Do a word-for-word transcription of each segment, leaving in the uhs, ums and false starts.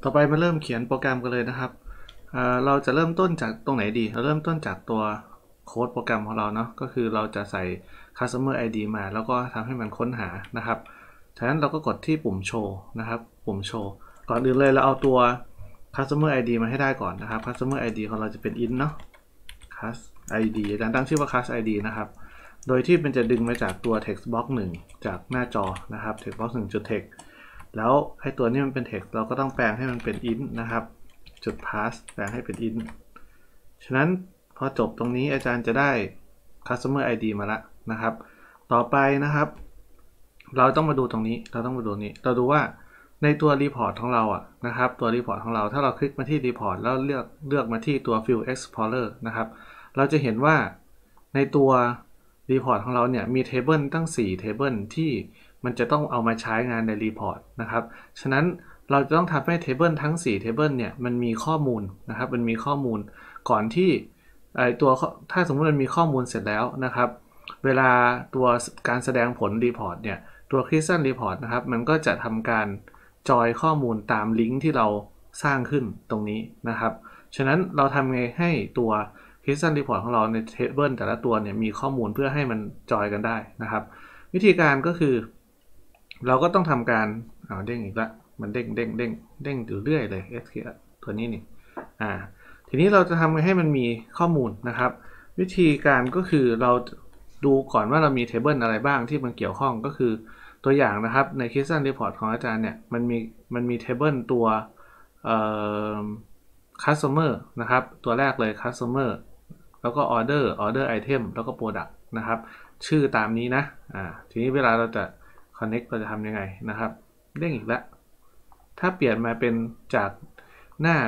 ต่อไปมาเริ่มเขียนโปรแกรมกันเลยนะครับเอ่อเราจะเริ่มต้นจากตรงไหนดีเราเริ่มต้นจากตัวโค้ดโปรแกรมของเราเนาะก็คือเราจะใส่ customer ไอ ดี มาแล้วก็ทำให้มันค้นหานะครับฉะนั้นเราก็กดที่ปุ่มโชว์นะครับปุ่มโชว์ก่อนอื่นเลยเราเอาตัว customer ไอ ดี มาให้ได้ก่อนนะครับ customer ไอ ดี ของเราจะเป็น int เนาะ class ไอ ดี อาจารย์ตั้งชื่อว่า class ไอ ดี นะครับโดยที่มันจะดึงมาจากตัว text box หนึ่งจากหน้าจอนะครับ text box หนึ่งจุด text แล้วให้ตัวนี้มันเป็น text เราก็ต้องแปลงให้มันเป็น int นะครับจุด pass แปลงให้เป็น int ฉะนั้นพอจบตรงนี้อาจารย์จะได้ customer ไอ ดี มาแล้วนะครับต่อไปนะครับเราต้องมาดูตรงนี้เราต้องมาดูนี้เราดูว่าในตัว report ของเราอ่ะนะครับตัว report ของเราถ้าเราคลิกมาที่ report แล้วเลือกเลือกมาที่ตัว field explorer นะครับเราจะเห็นว่าในตัว report ของเราเนี่ยมี table ตั้งสี่ table ที่มันจะต้องเอามาใช้งานใน report นะครับฉะนั้นเราจะต้องทำให้ table ทั้งสี่ table เนี่ยมันมีข้อมูลนะครับมันมีข้อมูลก่อนที่ไอตัวถ้าสมมติมันมีข้อมูลเสร็จแล้วนะครับเวลาตัวการแสดงผล report เนี่ยตัว Crystal Report นะครับมันก็จะทำการจอยข้อมูลตามลิงก์ที่เราสร้างขึ้นตรงนี้นะครับฉะนั้นเราทำไงให้ตัว Crystal Report ของเราใน table แต่ละตัวเนี่ยมีข้อมูลเพื่อให้มันจอยกันได้นะครับวิธีการก็คือเราก็ต้องทำการเอาเด้งอีกละมันเด้งเด้งเด้งเด้งอยู่เรื่อยเลย เอส เค ตัวนี้นี่อ่าทีนี้เราจะทำไงให้มันมีข้อมูลนะครับวิธีการก็คือเราดูก่อนว่าเรามี table อะไรบ้างที่มันเกี่ยวข้องก็คือตัวอย่างนะครับใน Crystal Report ของอาจารย์เนี่ยมันมีมันมี table ตัวเอ่อ customer นะครับตัวแรกเลย customer แล้วก็ order order item แล้วก็ product นะครับชื่อตามนี้นะอ่าทีนี้เวลาเราจะ connect เราจะทำยังไงนะครับเด้งอีกแล้วถ้าเปลี่ยนมาเป็นจากหน้า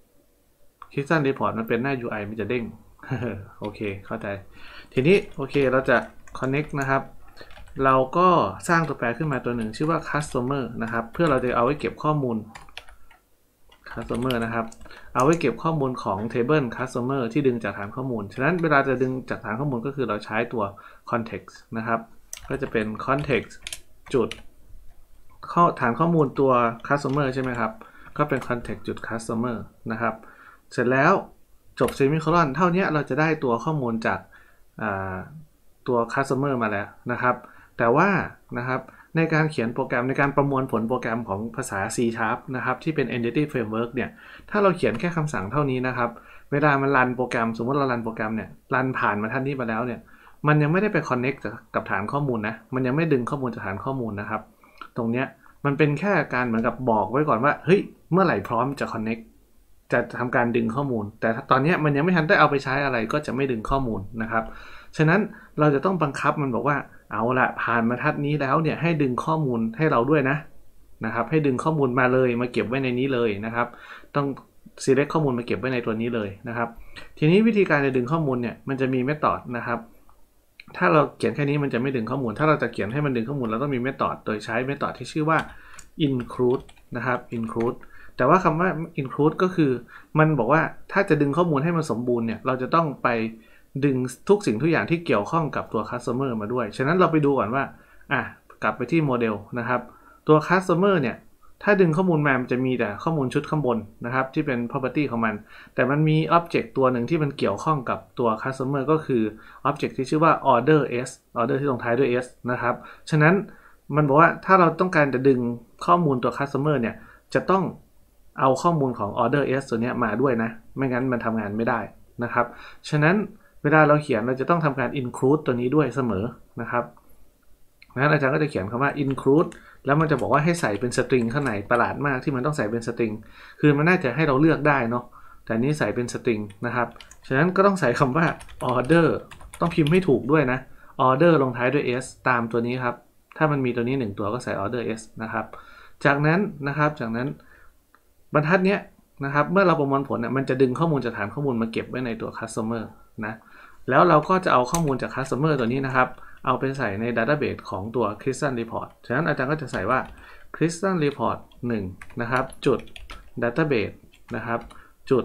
Crystal Report มันเป็นหน้า ยู ไอ มันจะเด้ง โอเคเข้าใจทีนี้โอเคเราจะ connect นะครับเราก็สร้างตัวแปรขึ้นมาตัวหนึ่งชื่อว่า customer นะครับเพื่อเราจะเอาไว้เก็บข้อมูล customer นะครับเอาไว้เก็บข้อมูลของ table customer ที่ดึงจากฐานข้อมูลฉะนั้นเวลาจะดึงจากฐานข้อมูลก็คือเราใช้ตัว context นะครับก็จะเป็น context จุดข้อฐานข้อมูลตัว customer ใช่ไหมครับก็เป็น context จุด customer นะครับเสร็จแล้วจบ semicolon เท่านี้เราจะได้ตัวข้อมูลจากตัว customer มาแล้วนะครับแต่ว่านะครับในการเขียนโปรแกรมในการประมวลผลโปรแกรมของภาษา C Sharp นะครับที่เป็น Entity Framework เนี่ยถ้าเราเขียนแค่คำสั่งเท่านี้นะครับเวลามันรันโปรแกรมสมมติเรารันโปรแกรมเนี่ยรันผ่านมาท่านนี้มาแล้วเนี่ยมันยังไม่ได้ไป connect กับฐานข้อมูลนะมันยังไม่ดึงข้อมูลจากฐานข้อมูลนะครับตรงเนี้ยมันเป็นแค่การเหมือนกับบอกไว้ก่อนว่าเฮ้ยเมื่อไหร่พร้อมจะ connect จะทำการดึงข้อมูลแต่ตอนนี้มันยังไม่ทันได้เอาไปใช้อะไรก็จะไม่ดึงข้อมูลนะครับฉะนั้นเราจะต้องบังคับมันบอกว่าเอาละผ่านบรรทัดนี้แล้วเนี่ยให้ดึงข้อมูลให้เราด้วยนะนะครับให้ดึงข้อมูลมาเลยมาเก็บไว้ในนี้เลยนะครับต้อง select ข้อมูลมาเก็บไว้ในตัวนี้เลยนะครับทีนี้วิธีการจะดึงข้อมูลเนี่ยมันจะมี method นะครับถ้าเราเขียนแค่นี้มันจะไม่ดึงข้อมูลถ้าเราจะเขียนให้มันดึงข้อมูลเราต้องมี method โดยใช้ method ที่ชื่อว่า include นะครับ include แต่ว่าคำว่า include ก็คือมันบอกว่าถ้าจะดึงข้อมูลให้มันสมบูรณ์เนี่ยเราจะต้องไปดึงทุกสิ่งทุกอย่างที่เกี่ยวข้องกับตัว customer มาด้วยฉะนั้นเราไปดูก่อนว่าอ่ะกลับไปที่โมเดลนะครับตัว customer เนี่ยถ้าดึงข้อมูลมามันจะมีแต่ข้อมูลชุดข้างบนนะครับที่เป็น property ของมันแต่มันมี object ตัวหนึ่งที่มันเกี่ยวข้องกับตัว customer ก็คือ object ที่ชื่อว่า order s order ที่ลงท้ายด้วย s นะครับฉะนั้นมันบอกว่าถ้าเราต้องการจะดึงข้อมูลตัว customer เนี่ยจะต้องเอาข้อมูลของ order s ตัวนี้มาด้วยนะไม่งั้นมันทำงานไม่ได้นะครับฉะนั้นเวลาเราเขียนเราจะต้องทำการ include ตัวนี้ด้วยเสมอนะครับงั้นอาจารย์ก็จะเขียนคำว่า include แล้วมันจะบอกว่าให้ใส่เป็นสตริงข้างในประหลาดมากที่มันต้องใส่เป็นสตริงคือมันน่าจะให้เราเลือกได้เนาะแต่นี้ใส่เป็นสตริงนะครับฉะนั้นก็ต้องใส่คำว่า order ต้องพิมพ์ให้ถูกด้วยนะ order ลงท้ายด้วย s ตามตัวนี้ครับถ้ามันมีตัวนี้หนึ่งตัวก็ใส่ order s นะครับจากนั้นนะครับจากนั้นบรรทัดเนี้ยนะครับเมื่อเราประมวลผลเนี่ยมันจะดึงข้อมูลจากฐานข้อมูลมาเก็บไว้ในตัว customer นะแล้วเราก็จะเอาข้อมูลจาก customer ตัวนี้นะครับเอาไปใส่ใน database ของตัว Crystal Report ฉะนั้นอาจารย์ก็จะใส่ว่า Crystal Report หนึ่งนะครับจุด database นะครับจุด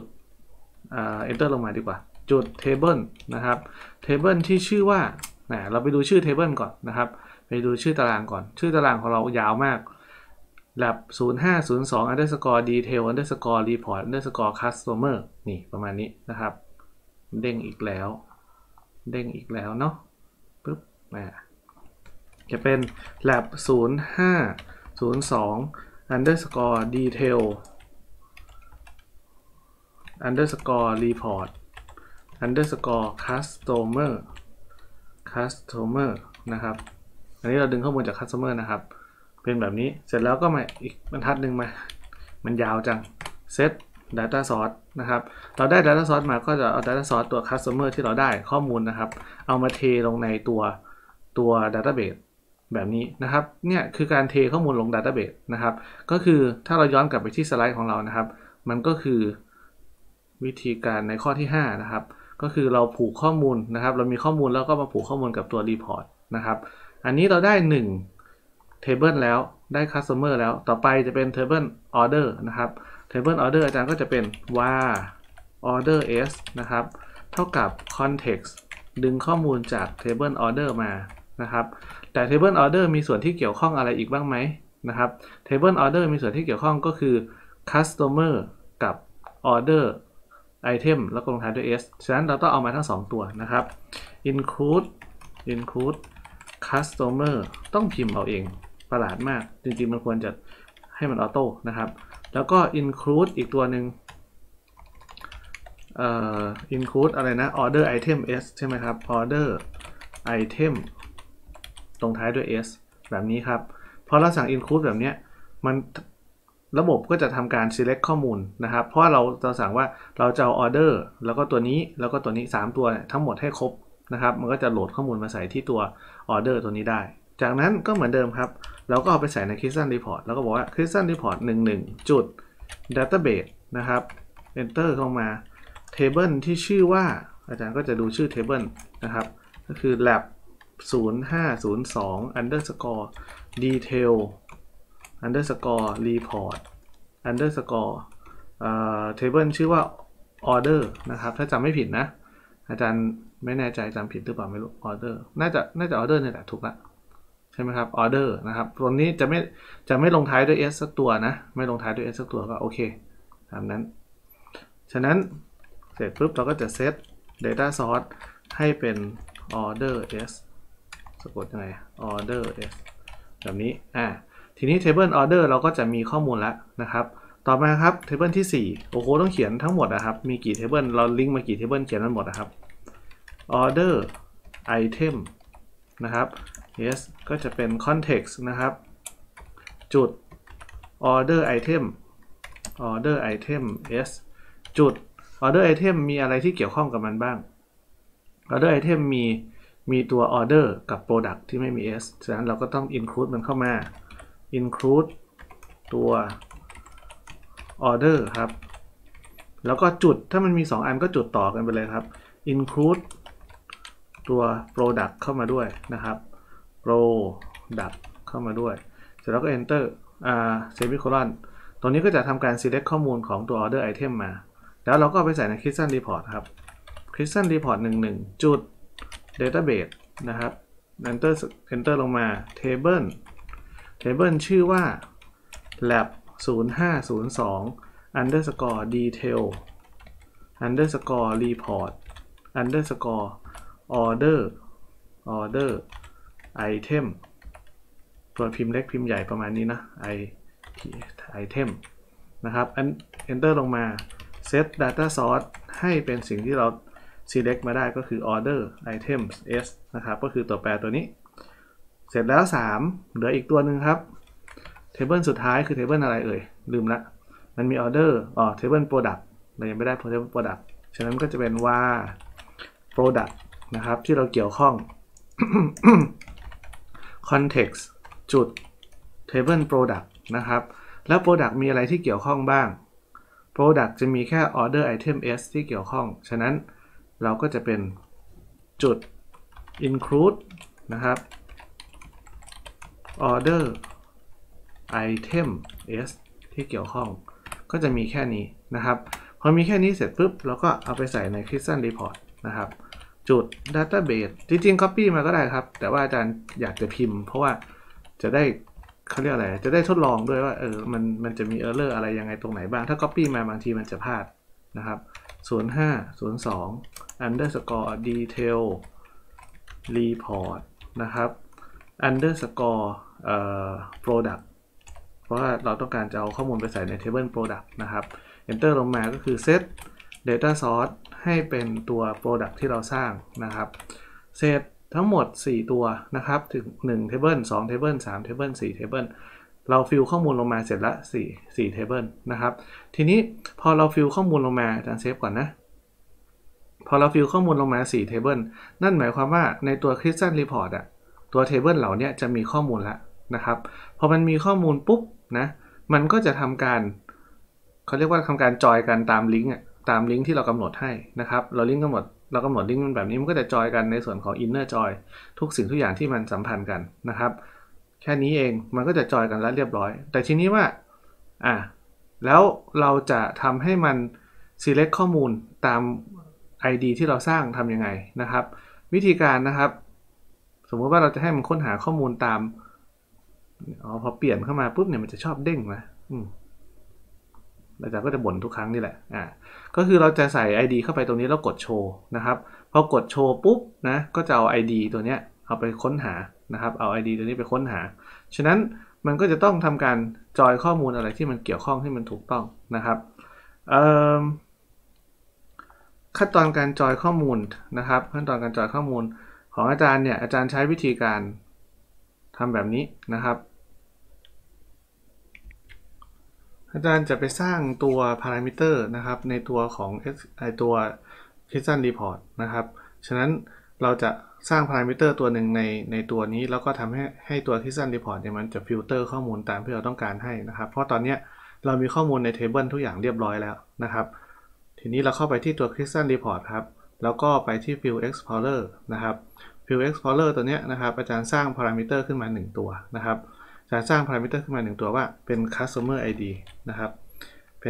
enter ลงมาดีกว่าจุด table นะครับ table ที่ชื่อว่าเราไปดูชื่อ table ก่อนนะครับไปดูชื่อตารางก่อนชื่อตารางของเรายาวมาก lab ศูนย์ห้าศูนย์สอง underscore detail underscore report underscore customer นี่ประมาณนี้นะครับเด้งอีกแล้วเด้งอีกแล้วเนาะปึ๊บมาจะเป็น lab ศูนย์ห้าศูนย์สอง underscore detail underscore report underscore customer customer นะครับอันนี้เราดึงข้อมูลจาก customer นะครับเป็นแบบนี้เสร็จแล้วก็มาอีกบรรทัดหนึ่งมามันยาวจัง set data source นะครับเราได้ data source มาก็จะเอา data source ตัว customer ที่เราได้ข้อมูลนะครับเอามาเทลงในตัวตัว database แบบนี้นะครับเนี่ยคือการเทข้อมูลลง database นะครับก็คือถ้าเราย้อนกลับไปที่สไลด์ของเรานะครับมันก็คือวิธีการในข้อที่ห้านะครับก็คือเราผูกข้อมูลนะครับเรามีข้อมูลแล้วก็มาผูกข้อมูลกับตัว report นะครับอันนี้เราได้หนึ่ง table แล้วได้ customer แล้วต่อไปจะเป็น table order นะครับ table order อาจารย์ก็จะเป็น var order s นะครับเท่ากับ context ดึงข้อมูลจาก table order มานะครับแต่ table order มีส่วนที่เกี่ยวข้องอะไรอีกบ้างไหมนะครับ table order มีส่วนที่เกี่ยวข้องก็คือ customer กับ order item แล้วก็ลงท้ายด้วย s ฉะนั้นเราต้องเอามาทั้งสองตัวนะครับ include include customer ต้องพิมพ์เอาเองประหลาดมากจริงๆมันควรจะให้มันออโต้นะครับแล้วก็ include อีกตัวหนึ่งเอ่อ include อะไรนะ order item s ใช่ไหมครับ order item ตรงท้ายด้วย s แบบนี้ครับพอเราสั่ง include แบบนี้มันระบบก็จะทำการ select ข้อมูลนะครับเพราะเราเราสั่งว่าเราจะเอา order แล้วก็ตัวนี้แล้วก็ตัวนี้สามตัวทั้งหมดให้ครบนะครับมันก็จะโหลดข้อมูลมาใส่ที่ตัว order ตัวนี้ได้จากนั้นก็เหมือนเดิมครับเราก็เอาไปใส่ใน Christian Report แล้วก็บอกว่า Christian Report หนึ่งหนึ่งจุด database นะครับ enter เข้ามา table ที่ชื่อว่าอาจารย์ก็จะดูชื่อ table นะครับก็คือ lab ศูนย์ห้าศูนย์สอง underscore detail underscore report underscore เอ่อ table ชื่อว่า order นะครับถ้าจำไม่ผิดนะอาจารย์ไม่แน่ใจจำผิดหรือเปล่าไม่รู้ order น่าจะน่าจะ order นี่แหละถูกละใช่ไหมครับ order นะครับตรงนี้จะไม่จะไม่ลงท้ายด้วย s สักตัวนะไม่ลงท้ายด้วย s สักตัวก็โอเคตามนั้นฉะนั้นเสร็จปุ๊บเราก็จะ set data source ให้เป็น order s สะกดยังไง order s แบบนี้อ่าทีนี้ table order เราก็จะมีข้อมูลแล้วนะครับต่อมาครับ table ที่สี่โอ้โหต้องเขียนทั้งหมดนะครับมีกี่ table เราลิงก์มากี่ table เขียนมันหมดนะครับ order item นะครับ yes ก็จะเป็น context นะครับจุด order item order item s จุด order item มีอะไรที่เกี่ยวข้องกับมันบ้าง order item มีมีตัว order กับ product ที่ไม่มี s ฉะนั้นเราก็ต้อง include มันเข้ามา include ตัว order ครับแล้วก็จุดถ้ามันมีสองอันก็จุดต่อกันไปเลยครับ include ตัว product เข้ามาด้วยนะครับ product เข้ามาด้วยเสร็จแล้วก็ enter อ่า semicolon ตรงนี้ก็จะทำการ select ข้อมูลของตัว order item มาแล้วเราก็ไปใส่ใน Christian Report ครับ Christian Report หนึ่งหนึ่งจุด database นะครับ enter enter ลงมา table table ชื่อว่า lab ศูนย์ห้าศูนย์สอง underscore detail underscore report underscore order order item ตัวพิมพ์เล็กพิมพ์ใหญ่ประมาณนี้นะ i item นะครับ enter ลงมา set data source ให้เป็นสิ่งที่เรา select มาได้ก็คือ order items s นะครับก็คือตัวแปรตัวนี้เสร็จแล้วสามเหลืออีกตัวหนึ่งครับ table สุดท้ายคือ table อะไรเอ่ยลืมละมันมี order อ๋อ table product เรายังไม่ได้ table product ฉะนั้นก็จะเป็นว่า product นะครับที่เราเกี่ยวข้อง context จุด table product นะครับแล้ว product มีอะไรที่เกี่ยวข้องบ้าง product จะมีแค่ order item s ที่เกี่ยวข้องฉะนั้นเราก็จะเป็นจุด include นะครับ order item s ที่เกี่ยวข้องก็จะมีแค่นี้นะครับพอมีแค่นี้เสร็จปุ๊บเราก็เอาไปใส่ใน Christian Report นะครับจุด database จริงๆ copy มาก็ได้ครับแต่ว่าอาจารย์อยากจะพิมพ์เพราะว่าจะได้เขาเรียกอะไรจะได้ทดลองด้วยว่าเออมันมันจะมี error อะไรยังไงตรงไหนบ้างถ้า copy มาบางทีมันจะพลาดนะครับศูนย์ห้า ศูนย์สอง underscore detail report นะครับ underscore เอ่อ product เพราะว่าเราต้องการจะเอาข้อมูลไปใส่ใน table product นะครับ enter ลงมาก็คือ set data source ให้เป็นตัว product ที่เราสร้างนะครับเซตทั้งหมดสี่ตัวนะครับถึงหนึ่ง table สอง table สาม table สี่ table เราฟิลข้อมูลลงมาเสร็จละสี่ สี่ table นะครับทีนี้พอเราฟิลข้อมูลลงมาอาจารย์เซฟก่อนนะพอเราฟิลข้อมูลลงมาสี่ table นั่นหมายความว่าในตัว Crystal Report อะตัว table เหล่านี้จะมีข้อมูลแล้วนะครับพอมันมีข้อมูลปุ๊บนะมันก็จะทำการเขาเรียกว่าทำการจอยกันตามลิงก์ตามลิงก์ที่เรากำหนดให้นะครับเราลิงก์กำหนดเรากำหนดลิงก์มันแบบนี้มันก็จะจอยกันในส่วนของ inner joy ทุกสิ่งทุกอย่างที่มันสัมพันธ์กันนะครับแค่นี้เองมันก็จะจอยกันแล้วเรียบร้อยแต่ทีนี้ว่าอ่ะแล้วเราจะทำให้มัน select ข้อมูลตาม ไอ ดี ที่เราสร้างทำยังไงนะครับวิธีการนะครับสมมติว่าเราจะให้มันค้นหาข้อมูลตามอ๋อพอเปลี่ยนเข้ามาปุ๊บเนี่ยมันจะชอบเด้งนะอืมอาจารย์ก็จะบ่นทุกครั้งนี่แหละอ่าก็คือเราจะใส่ ไอ ดี เข้าไปตรงนี้แล้วกดโชว์นะครับพอกดโชว์ปุ๊บนะก็จะเอา ไอ ดี ตัวเนี้ยเอาไปค้นหานะครับเอา ไอ ดี ตัวนี้ไปค้นหาฉะนั้นมันก็จะต้องทำการจอยข้อมูลอะไรที่มันเกี่ยวข้องให้มันถูกต้องนะครับขั้นตอนการจอยข้อมูลนะครับขั้นตอนการจอยข้อมูลของอาจารย์เนี่ยอาจารย์ใช้วิธีการทำแบบนี้นะครับอาจารย์จะไปสร้างตัวพารามิเตอร์นะครับในตัวของไอตัว Crystal Report นะครับฉะนั้นเราจะสร้างพารามิเตอร์ตัวหนึ่งในในตัวนี้แล้วก็ทำให้ให้ตัว Crystal Report เนี่ยมันจะฟิลเตอร์ข้อมูลตามที่เราต้องการให้นะครับเพราะตอนนี้เรามีข้อมูลใน Table ทุกอย่างเรียบร้อยแล้วนะครับทีนี้เราเข้าไปที่ตัว Crystal Report ครับแล้วก็ไปที่ Field Explorer นะครับ Field Explorer ตัวนี้นะครับอาจารย์สร้างพารามิเตอร์ขึ้นมาหนึ่งตัวนะครับจะสร้างพารามิเตอร์ขึ้นมาหนึ่งตัวว่าเป็น customer ไอ ดี นะครับเป็น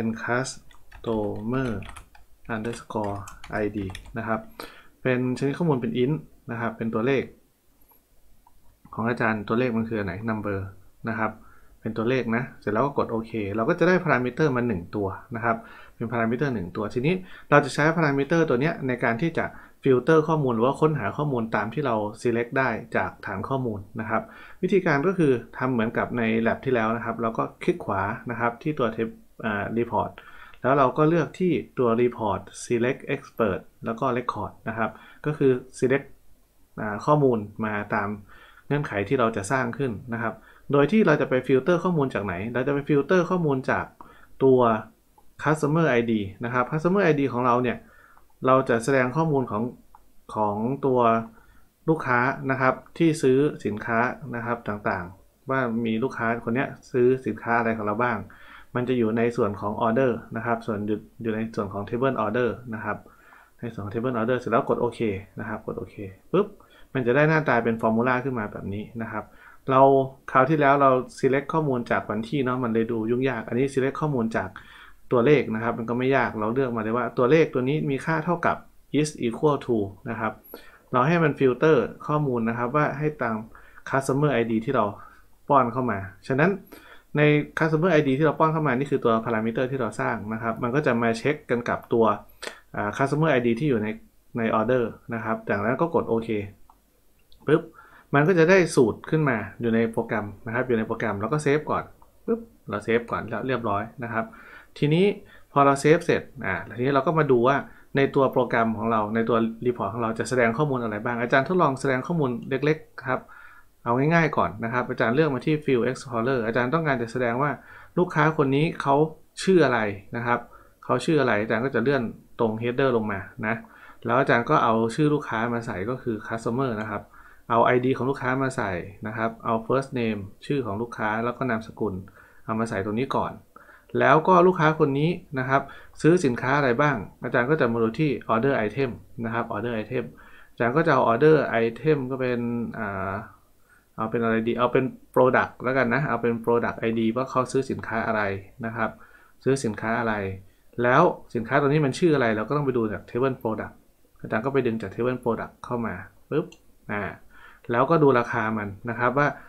customer underscore ไอ ดี นะครับเป็นชนิดข้อมูลเป็น int นะครับเป็นตัวเลขของอาจารย์ตัวเลขมันคือไหน number นะครับเป็นตัวเลขนะเสร็จแล้วก็กดโอเคเราก็จะได้พารามิเตอร์มาหนึ่งตัวนะครับเป็นพารามิเตอร์หนึ่งตัวทีนี้เราจะใช้พารามิเตอร์ตัวนี้ในการที่จะฟิลเตอร์ข้อมูลหรือว่าค้นหาข้อมูลตามที่เรา select ได้จากฐานข้อมูลนะครับวิธีการก็คือทำเหมือนกับใน lab ที่แล้วนะครับเราก็คลิกขวานะครับที่ตัว report แล้วเราก็เลือกที่ตัว report select expert แล้วก็ record นะครับก็คือ select ข้อมูลมาตามเงื่อนไขที่เราจะสร้างขึ้นนะครับโดยที่เราจะไปฟิลเตอร์ข้อมูลจากไหนเราจะไปฟิลเตอร์ข้อมูลจากตัว customer ไอ ดี นะครับ customer ไอ ดี ของเราเนี่ยเราจะแสดงข้อมูลของของตัวลูกค้านะครับที่ซื้อสินค้านะครับต่างๆว่ามีลูกค้าคนนี้ซื้อสินค้าอะไรของเราบ้างมันจะอยู่ในส่วนของ order นะครับส่วนอยู่ในส่วนของ table order นะครับในส่วนของ table order เสร็จแล้วกดโอเคนะครับกดโอเคปุ๊บมันจะได้หน้าตาเป็นฟอร์มูลาขึ้นมาแบบนี้นะครับเราคราวที่แล้วเรา select ข้อมูลจากวันที่เนาะมันเลยดูยุ่งยากอันนี้ select ข้อมูลจากตัวเลขนะครับมันก็ไม่ยากเราเลือกมาเลยว่าตัวเลขตัวนี้มีค่าเท่ากับ is equal to นะครับเราให้มันฟิลเตอร์ข้อมูลนะครับว่าให้ตาม customer ไอ ดี ที่เราป้อนเข้ามาฉะนั้นใน customer ไอ ดี ที่เราป้อนเข้ามานี่คือตัวพารามิเตอร์ที่เราสร้างนะครับมันก็จะมาเช็คกันกับตัว customer ไอ ดี ที่อยู่ในใน order นะครับจากนั้นก็กดโอเคปุ๊บมันก็จะได้สูตรขึ้นมาอยู่ในโปรแกรมนะครับอยู่ในโปรแกรมแล้วก็เซฟก่อนปุ๊บเราเซฟก่อนแล้วเรียบร้อยนะครับทีนี้พอเราเซฟเสร็จอ่าทีนี้เราก็มาดูว่าในตัวโปรแกรมของเราในตัวรีพอร์ตของเราจะแสดงข้อมูลอะไรบ้างอาจารย์ทดลองแสดงข้อมูลเล็กๆครับเอาง่ายๆก่อนนะครับอาจารย์เลือกมาที่ Field Explorer อาจารย์ต้องการจะแสดงว่าลูกค้าคนนี้เขาชื่ออะไรนะครับเขาชื่ออะไรอาจารย์ก็จะเลื่อนตรง header ลงมานะแล้วอาจารย์ก็เอาชื่อลูกค้ามาใส่ก็คือ customer นะครับเอา ไอ ดี ของลูกค้ามาใส่นะครับเอา first name ชื่อของลูกค้าแล้วก็นามสกุลเอามาใส่ตรงนี้ก่อนแล้วก็ลูกค้าคนนี้นะครับซื้อสินค้าอะไรบ้างอาจารย์ก็จะมาดูที่ order item นะครับ order item อาจารย์ก็จะเอา order item ก็เป็นอ่าเอาเป็นอะไรดีเอาเป็น product แล้วกันนะเอาเป็น product ไอ ดี ว่าเขาซื้อสินค้าอะไรนะครับซื้อสินค้าอะไรแล้วสินค้าตัวนี้มันชื่ออะไรเราก็ต้องไปดูจาก table product อาจารย์ก็ไปดึงจาก table product เข้ามาปุ๊บอ่าแล้วก็ดูราคามันนะครับว่า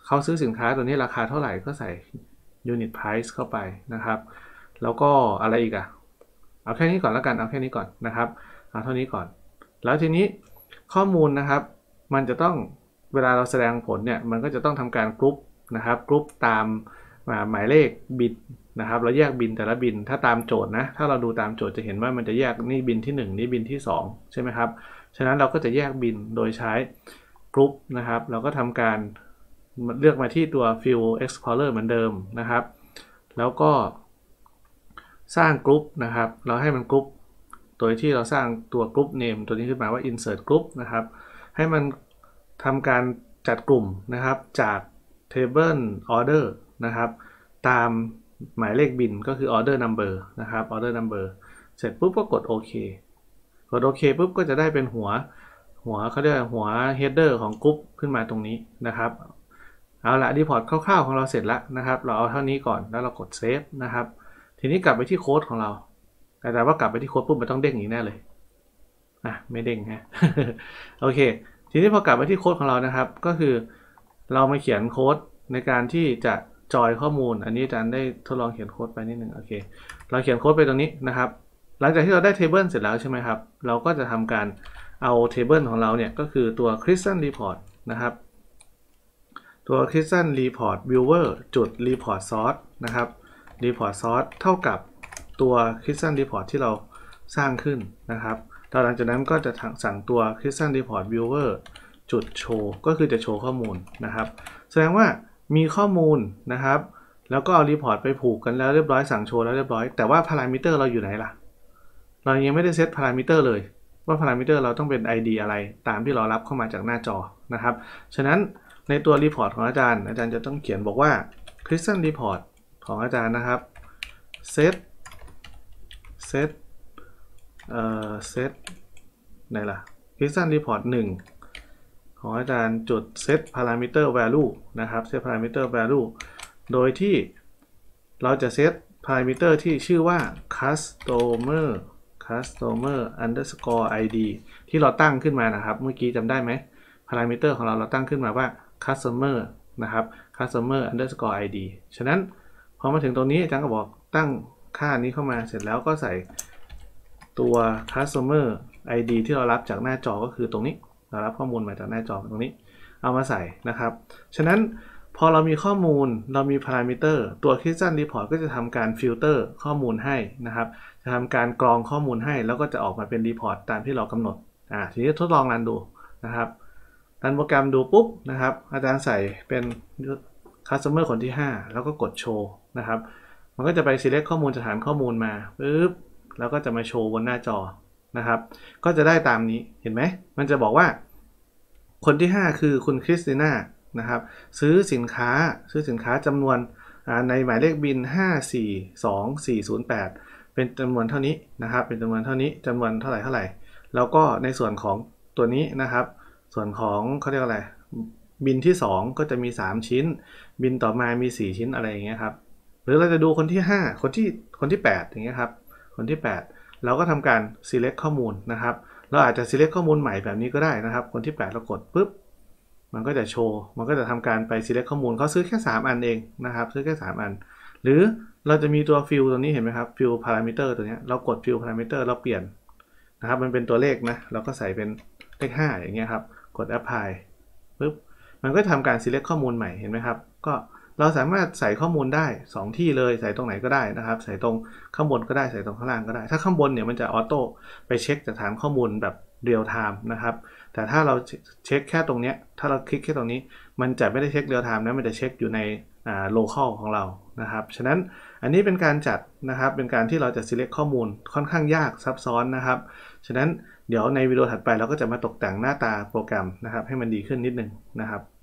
เขาซื้อสินค้าตัวนี้ราคาเท่าไหร่ก็ใส่ unit price เข้าไปนะครับแล้วก็อะไรอีกอะเอาแค่นี้ก่อนแล้วกันเอาแค่นี้ก่อนนะครับเอาเท่านี้ก่อนแล้วทีนี้ข้อมูลนะครับมันจะต้องเวลาเราแสดงผลเนี่ยมันก็จะต้องทำการกรุ๊ปนะครับกรุ๊ปตามหมายเลขบินนะครับเราแยกบินแต่ละบินถ้าตามโจทย์นะถ้าเราดูตามโจทย์จะเห็นว่ามันจะแยกนี่บินที่หนึ่งนี่บินที่สองใช่ไหมครับฉะนั้นเราก็จะแยกบินโดยใช้กรุ๊ปนะครับเราก็ทำการเลือกมาที่ตัว Field Explorer เหมือนเดิมนะครับแล้วก็สร้างกรุ๊ปนะครับเราให้มันกรุ๊ปโดยที่เราสร้างตัวกรุ๊ป name ตัวนี้ขึ้นมาว่า insert group นะครับให้มันทำการจัดกลุ่มนะครับจาก table order นะครับตามหมายเลขบินก็คือ order number นะครับ order number เสร็จปุ๊บก็กดโอเคกดโอเคปุ๊บก็จะได้เป็นหัวหัวเขาเรียกหัว header ของกรุ๊ปขึ้นมาตรงนี้นะครับเอาละรีพอร์ตคร่าวๆของเราเสร็จแล้วนะครับเราเอาเท่านี้ก่อนแล้วเรากดเซฟนะครับทีนี้กลับไปที่โค้ดของเราแต่ว่ากลับไปที่โค้ดปุ๊บมันต้องเด้งอย่างนี้แน่เลยอ่ะไม่เด้งฮะ โอเคทีนี้พอกลับไปที่โค้ดของเรานะครับก็คือเรามาเขียนโค้ดในการที่จะจอยข้อมูลอันนี้อาจารย์ได้ทดลองเขียนโค้ดไปนิดนึงโอเคเราเขียนโค้ดไปตรงนี้นะครับหลังจากที่เราได้เทเบิลเสร็จแล้วใช่ไหมครับเราก็จะทำการเอาเทเบิลของเราเนี่ยก็คือตัว Christian Report นะครับตัว Christian Report Viewer จุด Report Source นะครับ Report Source เท่ากับตัว Christian Report ที่เราสร้างขึ้นนะครับหลังจากนั้นก็จะสั่งตัว Christian Report Viewer จุด Show ก็คือจะโชว์ข้อมูลนะครับแสดงว่ามีข้อมูลนะครับแล้วก็เอา Report ไปผูกกันแล้วเรียบร้อยสั่งโชว์แล้วเรียบร้อยแต่ว่า Parameter เราอยู่ไหนล่ะเรายังไม่ได้เซต Parameter เลยว่า Parameter เราต้องเป็น ไอ ดี อะไรตามที่เรารับเข้ามาจากหน้าจอนะครับฉะนั้นในตัว Report ของอาจารย์อาจารย์จะต้องเขียนบอกว่า Christian Report ของอาจารย์นะครับ set set เอ่อ set ไหนล่ะ Christian Report หนึ่งของอาจารย์จุด set parameter value นะครับ set parameter value โดยที่เราจะ set parameter ที่ชื่อว่า customer customer underscore id ที่เราตั้งขึ้นมานะครับเมื่อกี้จำได้ไหม parameter ของเราเราตั้งขึ้นมาว่า customer นะครับ customer underscore id ฉะนั้นพอมาถึงตรงนี้อาจารย์ก็บอกตั้งค่านี้เข้ามาเสร็จแล้วก็ใส่ตัว customer ไอ ดี ที่เรารับจากหน้าจอก็คือตรงนี้เรารับข้อมูลมาจากหน้าจอตรงนี้เอามาใส่นะครับฉะนั้นพอเรามีข้อมูลเรามี parameter ตัว Christian Report ก็จะทำการฟิลเตอร์ข้อมูลให้นะครับจะทำการกรองข้อมูลให้แล้วก็จะออกมาเป็น report ตามที่เรากำหนดอ่าทีนี้ทดลองรันดูนะครับรันโปรแกรมดูปุ๊บนะครับอาจารย์ใส่เป็น customer คนที่ห้าแล้วก็กดโชว์นะครับมันก็จะไป select ข้อมูลจากฐานข้อมูลมาปึ๊บแล้วก็จะมาโชว์บนหน้าจอนะครับก็จะได้ตามนี้เห็นไหมมันจะบอกว่าคนที่ห้าคือคุณคริสติน่านะครับซื้อสินค้าซื้อสินค้าจำนวนในหมายเลขบินห้า สี่ สอง สี่ ศูนย์ แปดเป็นจำนวนเท่านี้นะครับเป็นจำนวนเท่านี้จำนวนเท่าไหร่เท่าไหร่แล้วก็ในส่วนของตัวนี้นะครับส่วนของเขาเรียกอะไรบินที่สองก็จะมีสามชิ้นบินต่อมามีสี่ชิ้นอะไรอย่างเงี้ยครับหรือเราจะดูคนที่ห้าคนที่คนที่แปดอย่างเงี้ยครับคนที่แปดเราก็ทำการ select ข้อมูลนะครับเราอาจจะ select ข้อมูลใหม่แบบนี้ก็ได้นะครับคนที่แปดเรากดปุ๊บมันก็จะโชว์มันก็จะทำการไป select ข้อมูลเขาซื้อแค่สามอันเองนะครับซื้อแค่สามอันหรือเราจะมีตัว field ตัวนี้เห็นไหมครับ field parameter ตัวนี้เรากด field parameter เราเปลี่ยนนะครับมันเป็นตัวเลขนะเราก็ใส่เป็นเลขห้าอย่างเงี้ยครับกด apply ปุ๊บมันก็ทำการ select ข้อมูลใหม่เห็นไหมครับก็เราสามารถใส่ข้อมูลได้สองที่เลยใส่ตรงไหนก็ได้นะครับใส่ตรงข้างบนก็ได้ใส่ตรงข้างล่างก็ได้ถ้าข้างบนเนี่ยมันจะออโต้ไปเช็คจากฐานข้อมูลแบบเรียลไทม์นะครับแต่ถ้าเราเช็คแค่ตรงนี้ถ้าเราคลิกแค่ตรงนี้มันจะไม่ได้เช็คเรียลไทม์นะมันจะเช็คอยู่ในอ่า local ของเรานะครับฉะนั้นอันนี้เป็นการจัดนะครับเป็นการที่เราจะ select ข้อมูลค่อนข้างยากซับซ้อนนะครับฉะนั้นเดี๋ยวในวิดีโอถัดไปเราก็จะมาตกแต่งหน้าตาโปรแกรมนะครับให้มันดีขึ้นนิดนึงนะครับ